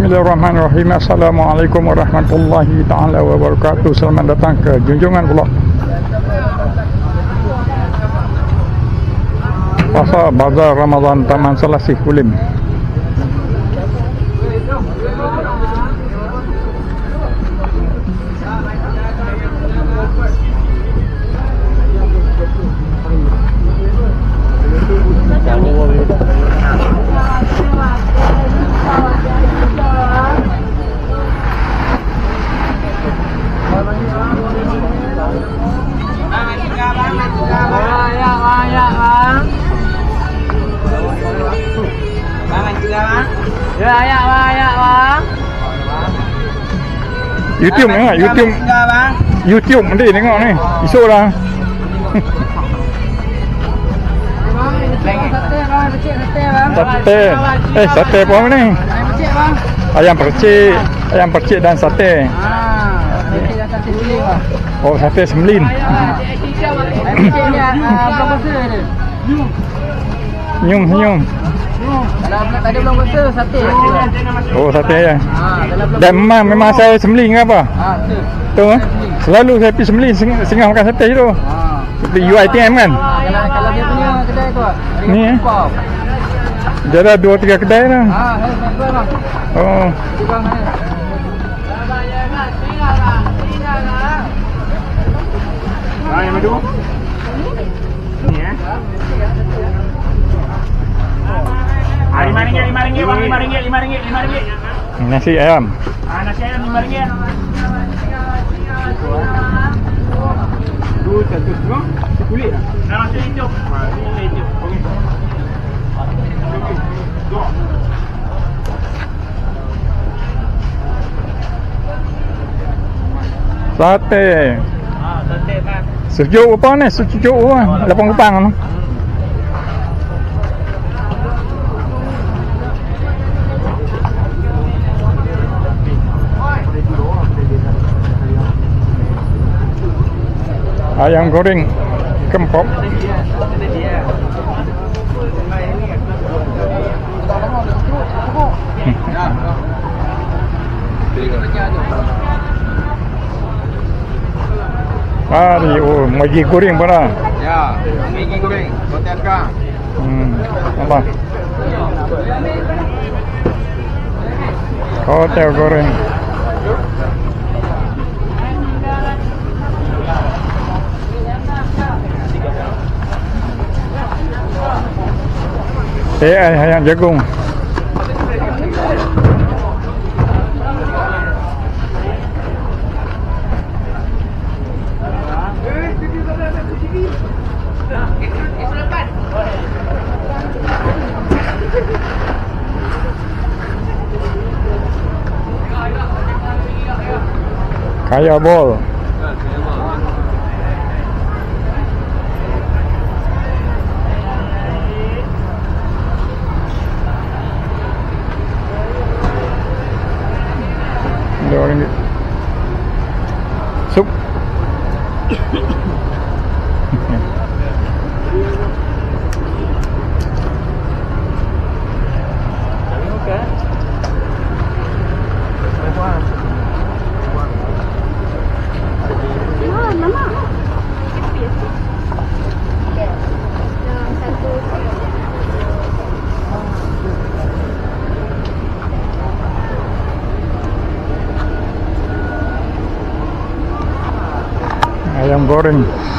Bismillahirrahmanirrahim. Assalamualaikum warahmatullahi taala wabarakatuh. Selamat datang ke Junjungan Vlog. Pasar Bazar Ramadan Taman Selasih Kulim. YouTube tengok, YouTube nanti tengok ni. Esok lah. Sate. Sate apa ni? Ayam percik dan sate. Oh, sate semlin. Senyum. Tadi belum betul sate. Oh, sate ya. Dan memang saya sembelih ke apa? Betul. Selalu saya pergi sembelih singgah makan sate tu. Seperti UiTM kan? Kalau dia punya kedai tu. Ni dia ada 2-3 kedai dah. Oh. Yang madu? Ni RM5 Nasi ayam. Nasi ayam RM5. Dua satu setengah. Kulit tak? Nasi hijau. Ini hijau. Okey. Sate. Sate kan. Sejuk apa ni? Sejuk apa? Lapang kupang tu. Ayam goreng kempop. Maggi goreng pun lah. Ya, maggi goreng. Hotel kah? Apa? Hotel goreng. Ayam jagung. Kaya bol. RM2. Sup. Ayam goreng.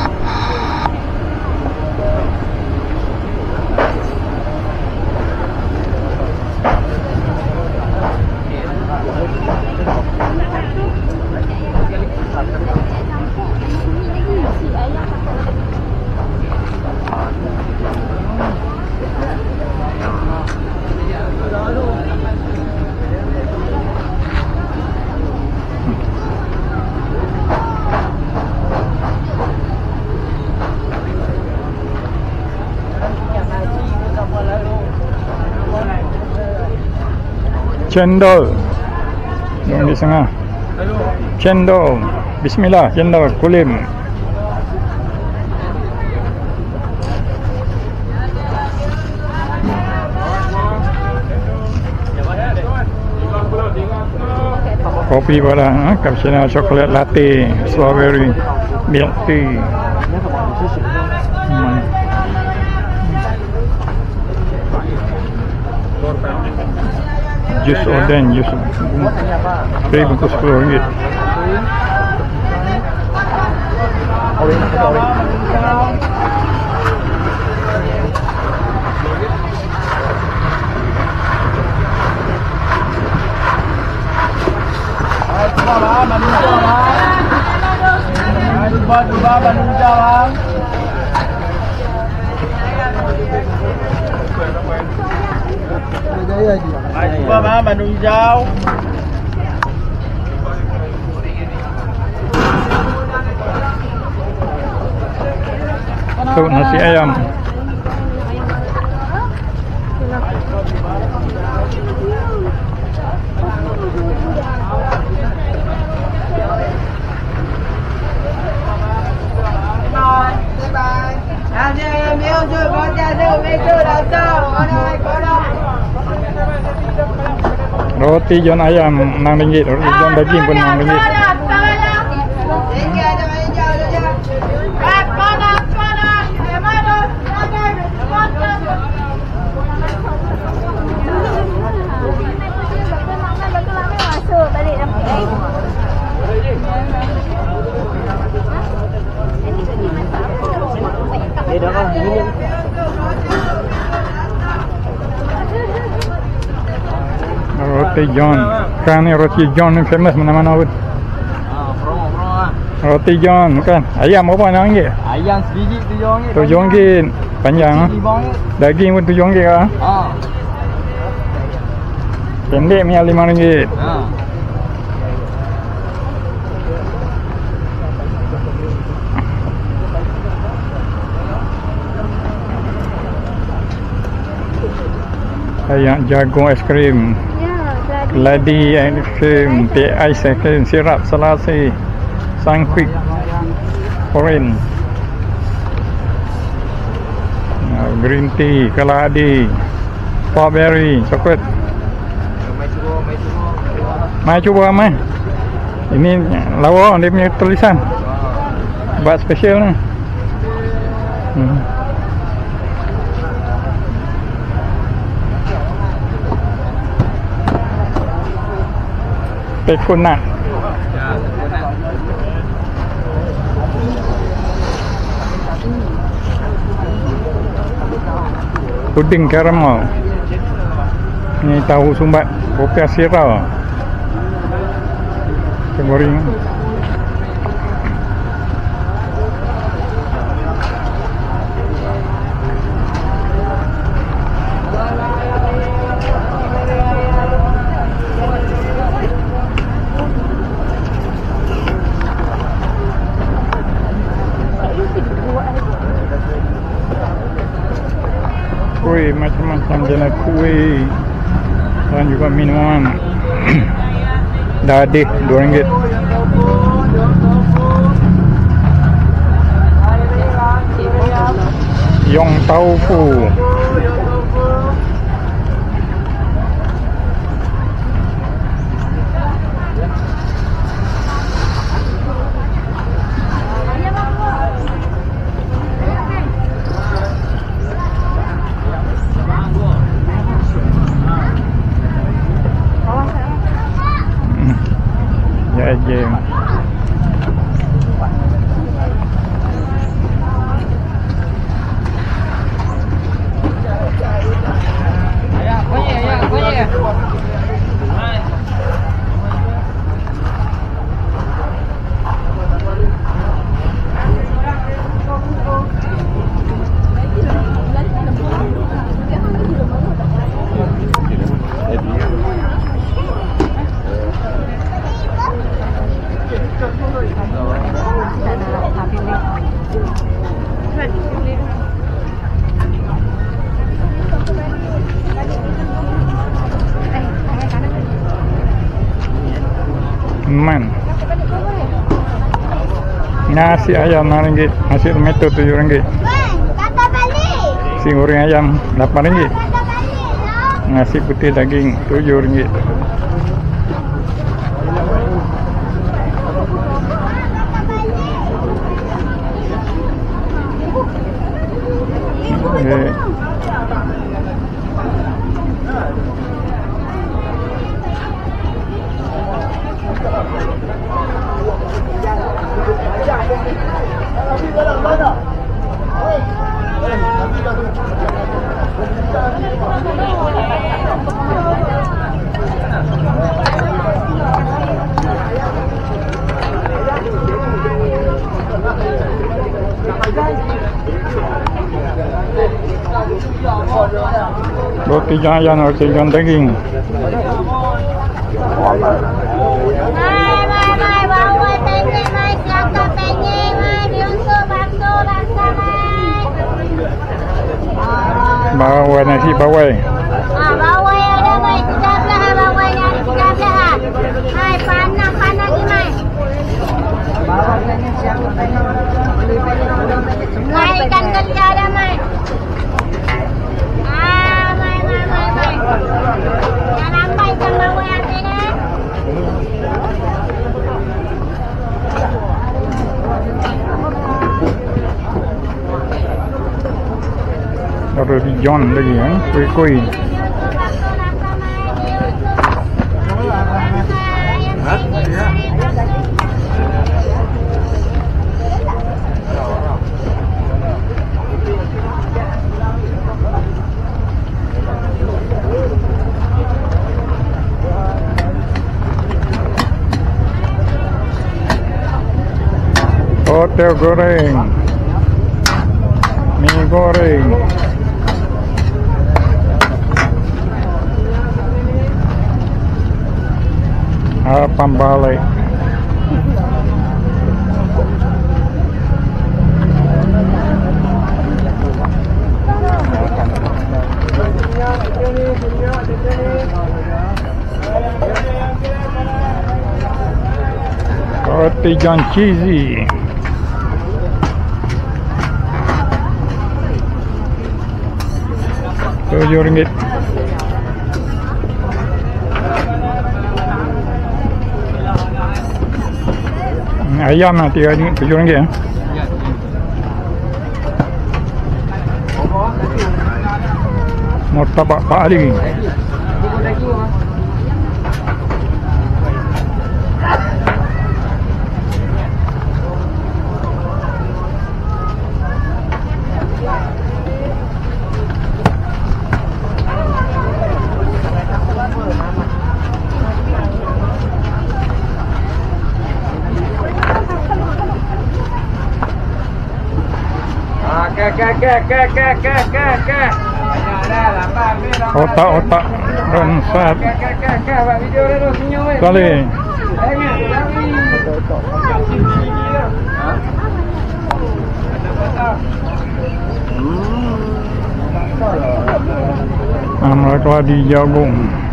Cendol yang di tengah. Cendol. Bismillah, cendol kulim. kopi pada cappuccino, coklat latte, strawberry, milk tea. Jus oden, jus teh bungkus RM10. Cuba Bandung Jalan. Cuba Bandung hijau. Tuh nasi ayam. Roti john ayam RM6, roti john daging pun RM6. Roti John, kan ni roti John ni famous mana-mana pun. Promo. Roti John bukan. Ayam berapa RM6? Ayam sebiji RM7. RM7 panjang. Daging pun RM7 ah. Pendek punya RM5. Ayam jagung es krim. Ladi es krim, teh ais es krim, sirap selasi, sangkuik, orange, green tea, keladi, strawberry, coklat. Mai cuba mai. Ini lawa dia punya tulisan. Buat special ni. Coconut. Puding karamel. Ini tahu sumbat, popiah sirau. Goreng. Kuih, macam-macam jenis kuih dan juga minuman. Dadih RM2. Yong tofu. Game. Man. Nasi ayam RM6, nasi tomato RM7. Kata balik. Nasi goreng ayam RM8. Nasi putih daging RM7. Okay. Roti giant, roti john daging. Mai, bawang penyet, mai, kelapa penyet, mai, biungsu, bakso, laksa, mai. Bawang nasi bawang. Bawang ada, mai, 13 bawang yang 13. Mai, panas lagi, mai. Bawang penyet siapa penyet? Beli penyet, bawang penyet semua. Mai, ikan geli ada, mai. Mai. Yang lambai ikan bawang yang ini. Roti john lagi kan, kuih-kuih. Hotel goreng, mie goreng, harapan balik. Roti john cheesy. RM7. Ayam nanti RM7 ya. Martabak Pak Ali. Otak-otak ronsat. Buat video dulu senyum. Kali. Mereka di jagung.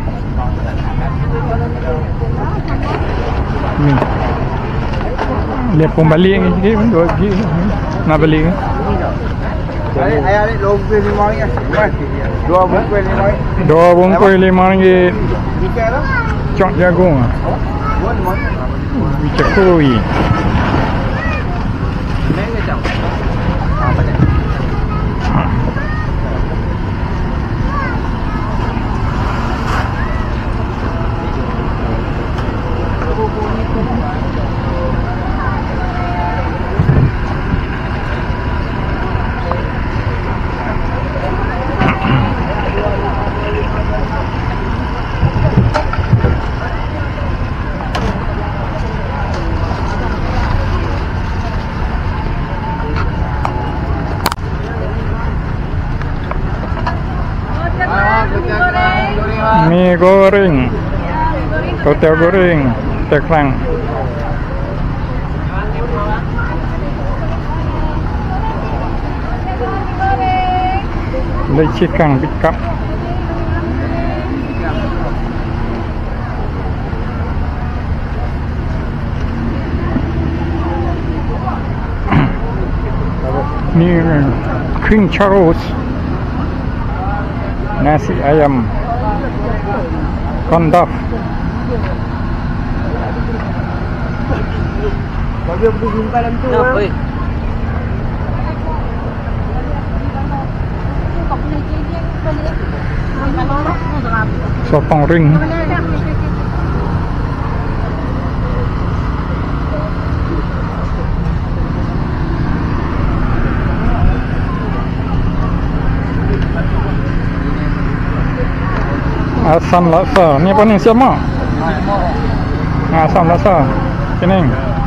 Ni. Dia pun balik ni sikit pun 2 kg. Nak balik ke? Ayah ni 2 bungkus RM5. 2 bungkus RM5. 2 bungkus RM5. Ikan tu? Cok jagung. Buat mana? Bicak kuih. Naik ke jam? Apa ni? Mie goreng, hotel goreng, teklang. Lecikang pickup. Ni King Charles, nasi ayam, kondaf. Bagi aku jumpa dalam tu. Sopong ring. Asam laksa. Ni apa ni? Siap mak? Asam laksa. Pening.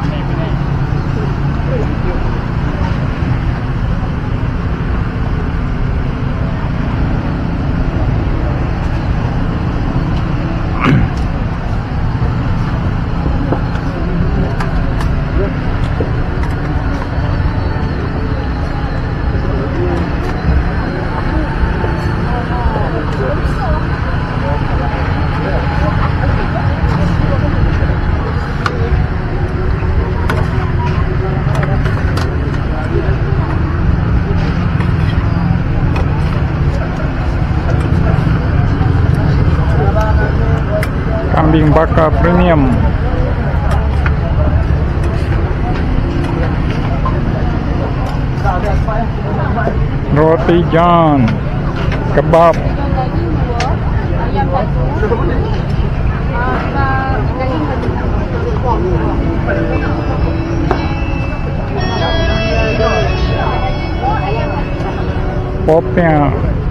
Kambing bakar premium. Roti john, kebab. Popnya.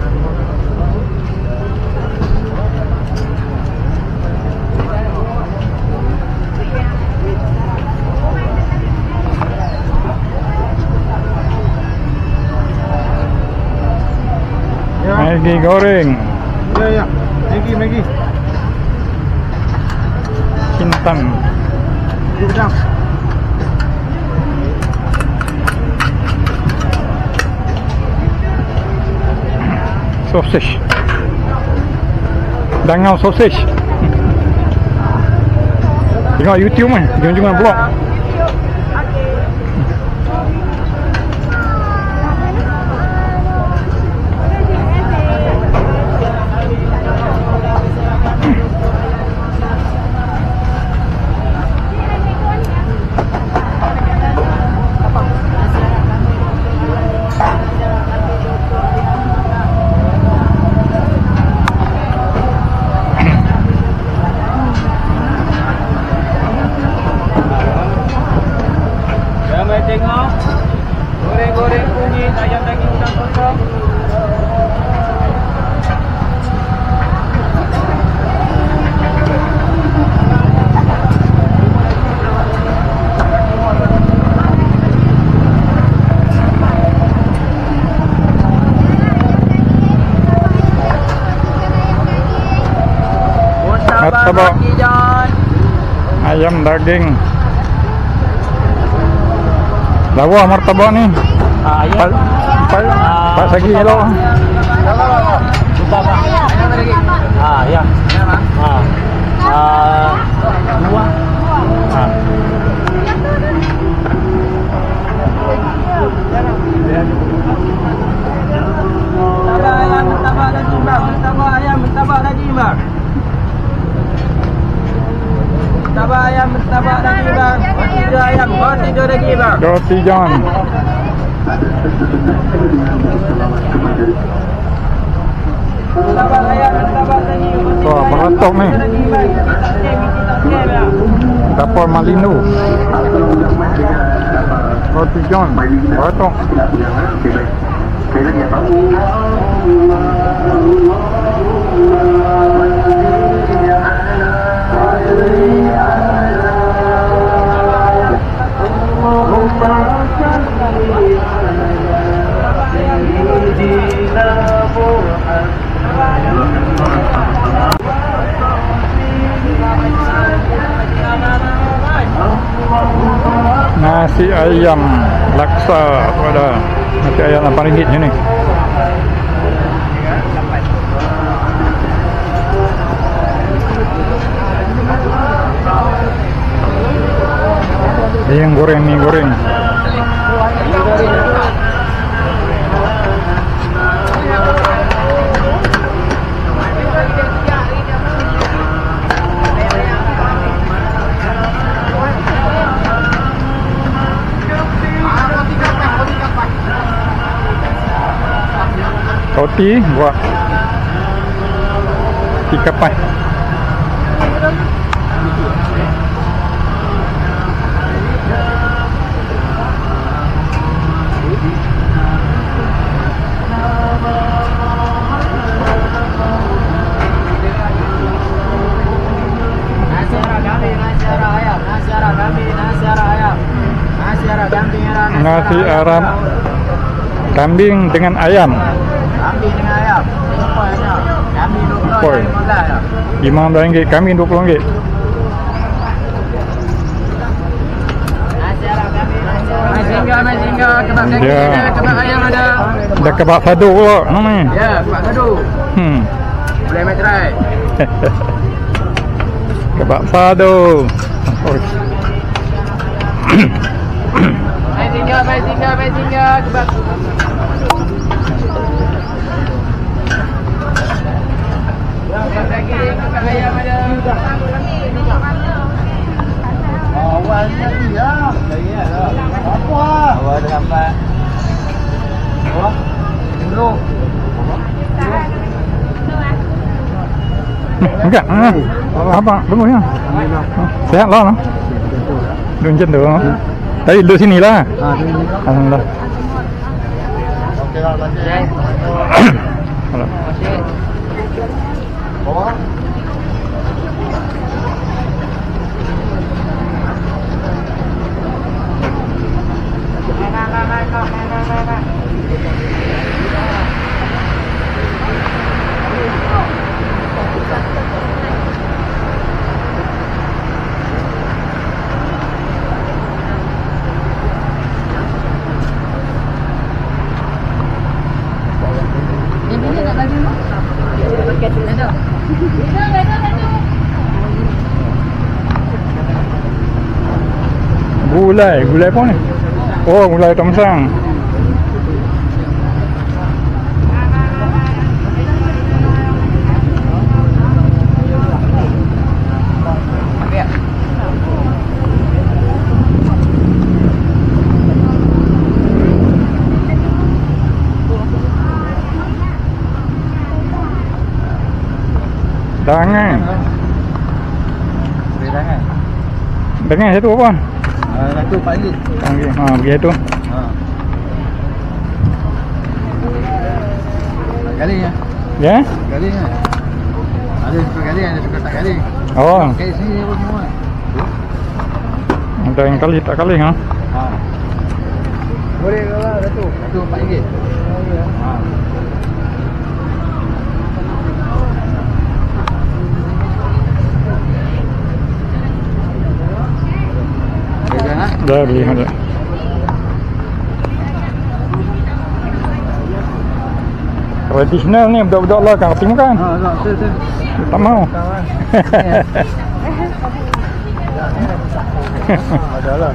Maggi goreng. Ya. Maggi. Kintan. Udang. Sausage. Dangau sausage. Tengok YouTube ni, jangan vlog. Tengok goreng-goreng kunyit, ayam daging udang kosong. Martabak. Ayam daging. Lawa martabak ni. Pak sagi elok. Ya. Dua. Martabak ayam lagi bang. Martabak ayam lagi bang. Roti lagi bang. Roti john. Wah, beratok ni. Dapur Malino. Roti john. Beratok. Nasi ayam laksa pada nasi ayam RM8 ni. Ini yang goreng ni goreng. Roti buat nasi kapai. Nasi Arab kambing dengan ayam. Kambing dengan ayam. Kambing Poi. RM15, kambing RM20. Kebab ayam ada. Ada kebab sado pula namanya. Ya, kebab sado. Boleh mai try. Kebab sado. Mai tinggal kebab. Kebab ayam ada. Awalnya dia. Apa? Awal ada gambar. Apa? Dulu. Enggak. Apa? Tunggu ya. Sehat lah. Duduk macam tu. Tadi duduk sini lah. Alhamdulillah. Okey lah, lanjut. Halo. Oh. Gulai apa ni? Oh, gulai tongsang. Dangan. Berangan. Dangan satu apa? Satu panggil. Panggil. Begitu. Kali ya. Ya? Kali ya. Ada suka kali, ada suka tak kali. Oh, Kayak sini pun semua. ada yang kali tak kali ha? Boleh ke lah, Datuk? Satu RM4. Dah beli ada. Tradisional ni budak-budak lah kan reti makan. Tak mau. Ada lah.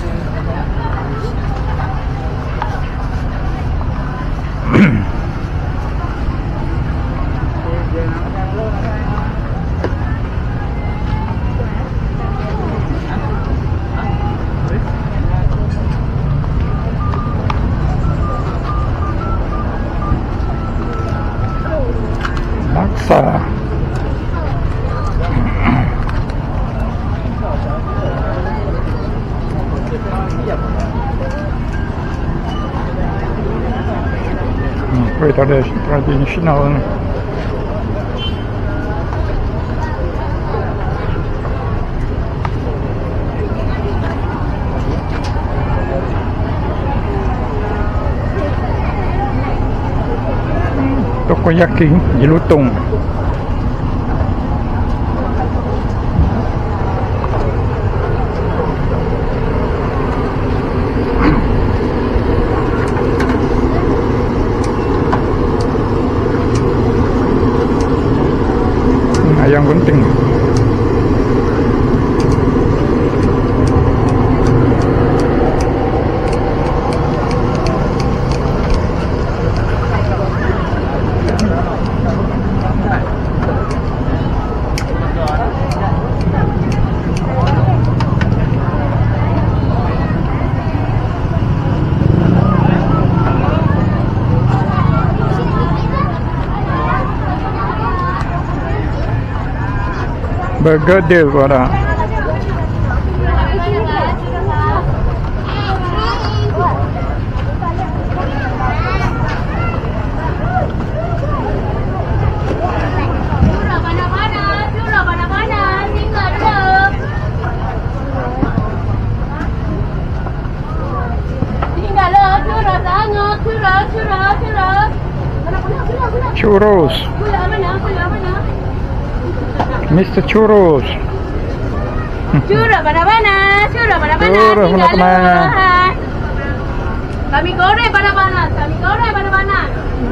Laksa. Kuih tradisional ni. Takoyaki jelutong. Ayam gunting. Bergedil kau ada. Churros. Mr. Churros. Churros panas-panas, churros panas-panas. Churros panas-panas. Kami goreng panas-panas, kami goreng panas-panas.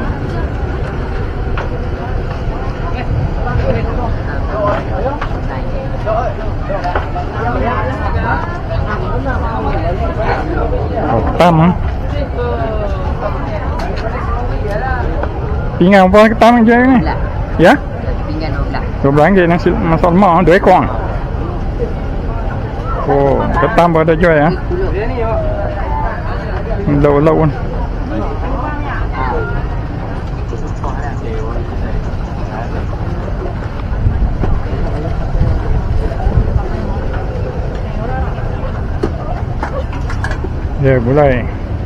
Oh, tam. Pinggan apa ketam je ni? Ya? Pinggan RM12 nasi masak lemak 2 ekor. Oh, ketam pada jual ya. Lau-lau pun. Ya, gulai.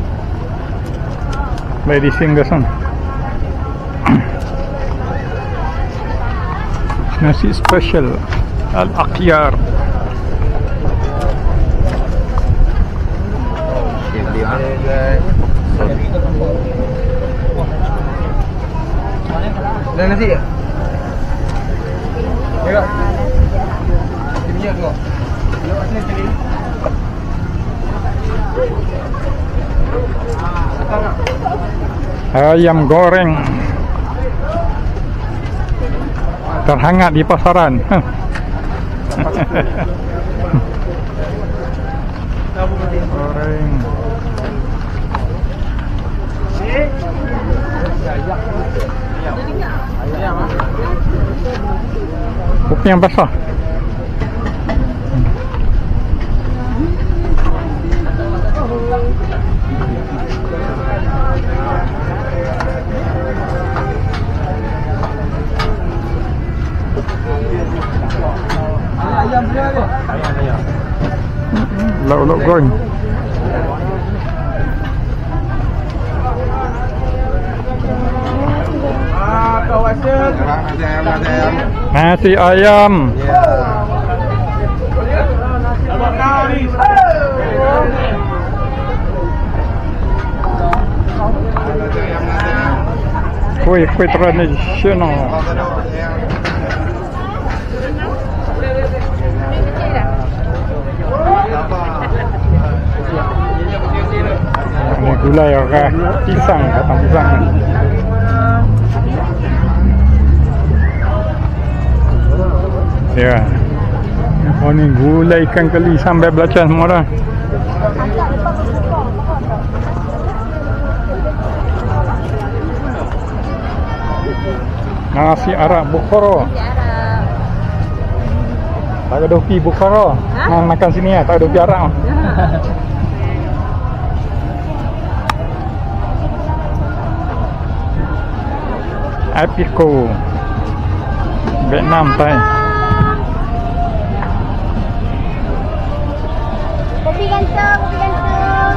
Lady singgah sana. Nasi special Al-Aqyar. Dah nasi dia? Tengok. Minyak tengok. Tengok sini tadi. Ayam goreng terhangat di pasaran. Goreng. Kopi yang basah. Ayam dia ni. Lauk-lauk goreng. Kawasan. Nasi ayam. Kuih tradisional. Ini gulai orang pisang, batang pisang. Ya. Oh ni gulai ikan keli sampai belacan semua dah. Nasi Arab Bukhara. Tak ada dopi Bukhara. Makan sini ya, tak ada dopi Arab. Apico Vietnam Thai. Kopi ganteng, kopi ganteng.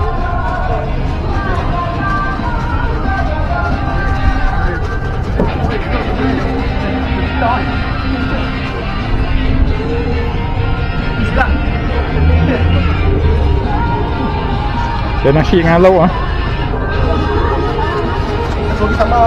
Dia nasi dengan lauk ah. Kopi sama.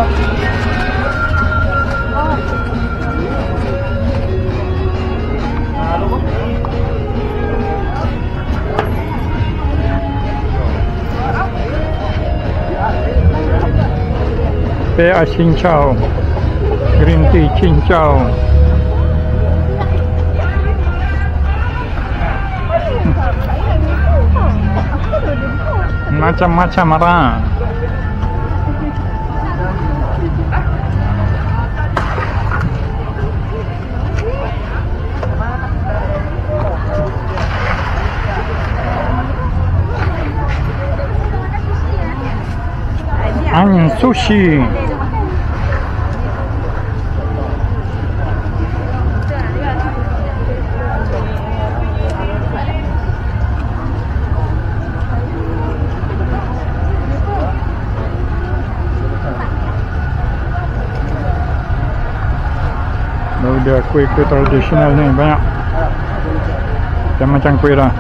Teh cincau, green tea cincau. Macam-macam orang. Sushi. Dia kuih-kuih tradisional ni banyak. Macam kuih dah.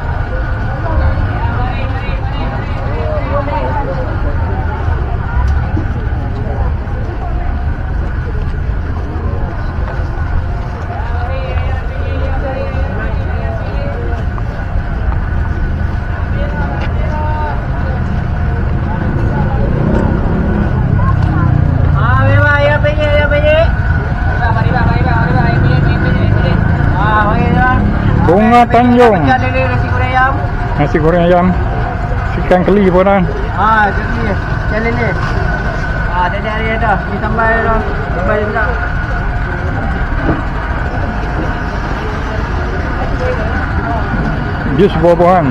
Bunga Tanjung. Nasi goreng ayam. Ikan keli pun dah. Jadi ikan lele. Dari hari dah. Ni sambal dah. Sambal juga. Jus buah-buahan.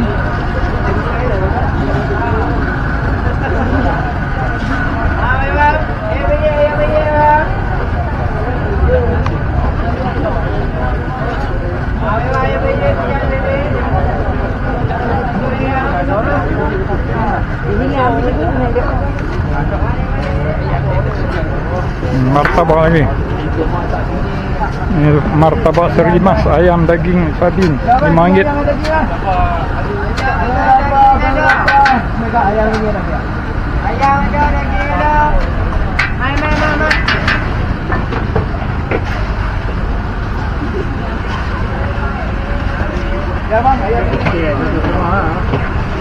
Martabak lagi. Ini martabak seri mas, ayam daging sardin RM5. Ayam ada, daging ada. Mai. Ya bang, ayam ni.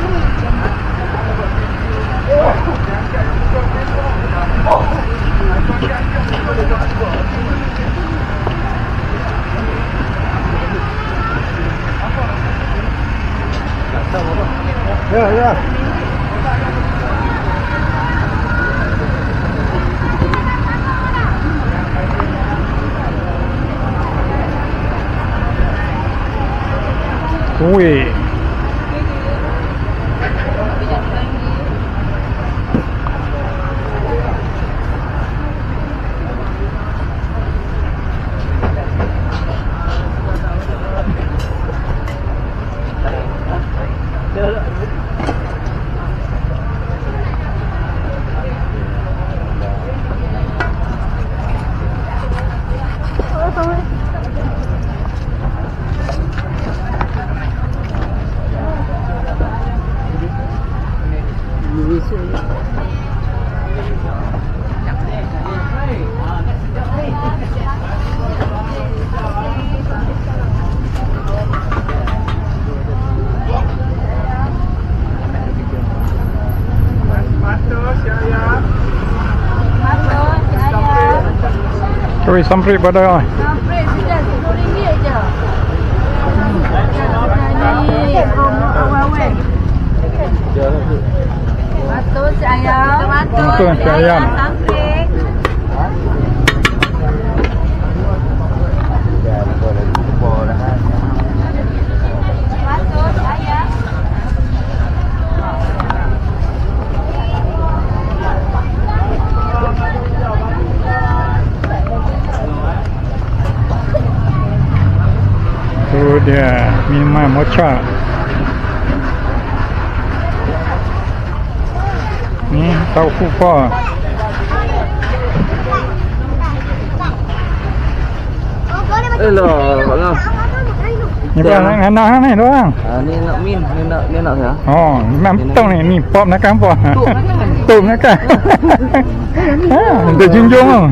Ya. Kuih. Cari samprit pada Samprit sudah RM10 je. Ini awal-awal. Tomato si ayam. Tomato si ayam. Samprit. Tomato si ayam. tu dia minuman mocha. Ni taufu pho. Hello. Ni bang anak ni doang. Ni nak min, ni nak saya. Oh, memang betul ni pop nak kan pop. Tu nak kan. Dia junjung tu.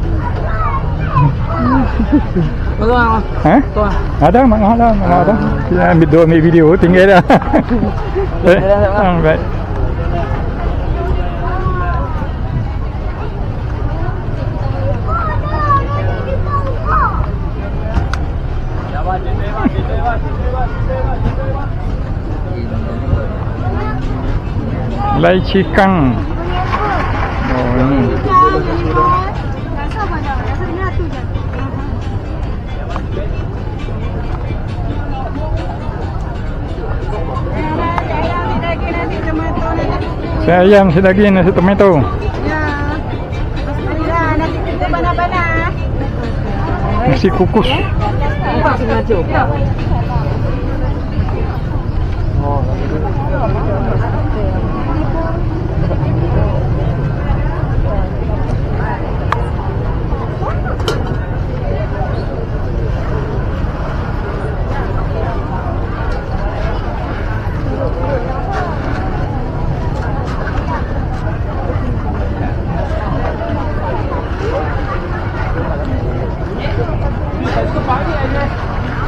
Tuan. Ha? Tuan. Ada mana ada. Kita ambil video tinggal dah. Baik. Lai Cikang. Oh ini. Saya ayam, si daging, nasi tomato. Ya. Nanti kita bana-bana. Nasi kukus.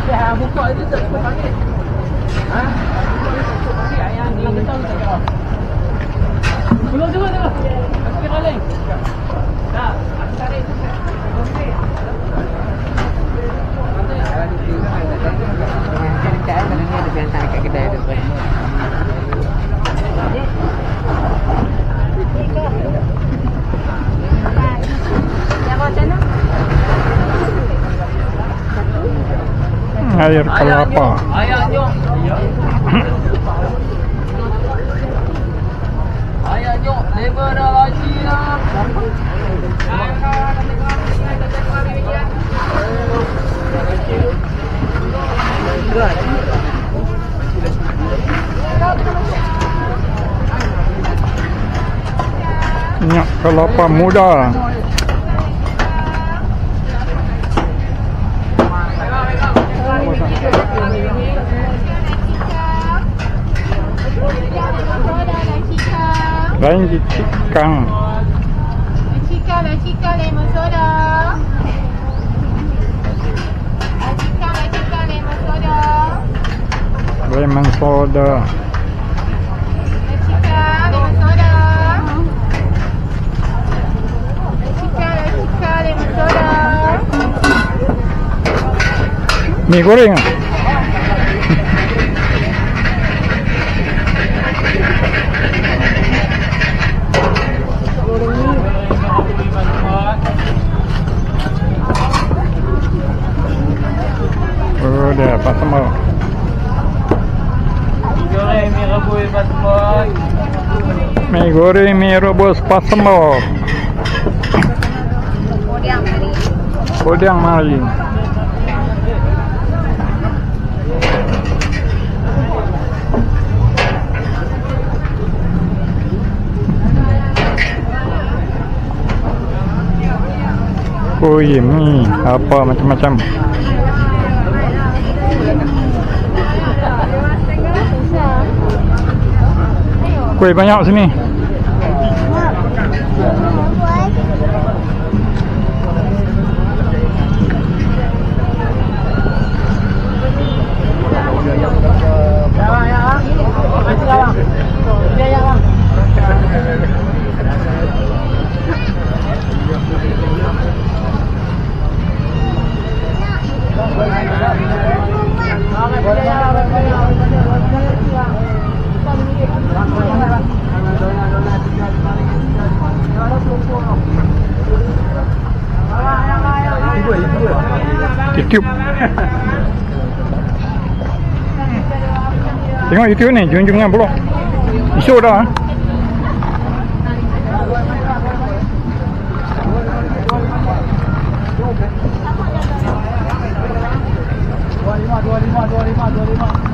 Ya, buka itu tak cukup panggil. Ha? Ayam ni betul tak jawab. Tunggu. Kasih rolling. Tak, aku tarik. Air kelapa. Ayahnya. Ayahnya, lebar dah lagi lah. Minyak kelapa muda. Lain cikang. Cika lemon soda. Cika lemon soda. Lemon soda. Cika lemon soda. Cika lemon soda. Mie goreng. Oh, dah pas semua. Goreng mie rebus basmati. Mie goreng, mie rebus pas semua. Podang mari. Oh iya, mie apa macam-macam. Kuih banyak sini. YouTube. Tengok YouTube ni, junjungan blok. Isu dah. Dua lima.